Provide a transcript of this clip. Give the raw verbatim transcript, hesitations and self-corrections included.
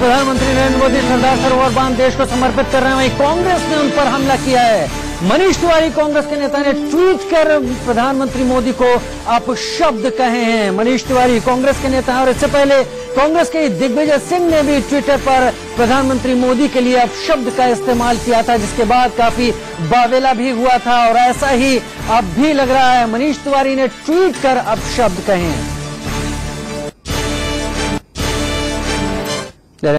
प्रधानमंत्री नरेंद्र मोदी सरदार सरोवर बांध देश को समर्पित कर रहे हैं, वहीं कांग्रेस ने उन पर हमला किया है। मनीष तिवारी कांग्रेस के नेता ने ट्वीट कर प्रधानमंत्री मोदी को अपशब्द कहे हैं। मनीष तिवारी कांग्रेस के नेता हैं और इससे पहले कांग्रेस के दिग्विजय सिंह ने भी ट्विटर पर प्रधानमंत्री मोदी के लिए अपशब्द का इस्तेमाल किया था, जिसके बाद काफी बावेला भी हुआ था और ऐसा ही अब भी लग रहा है। मनीष तिवारी ने ट्वीट कर अपशब्द कहे हैं।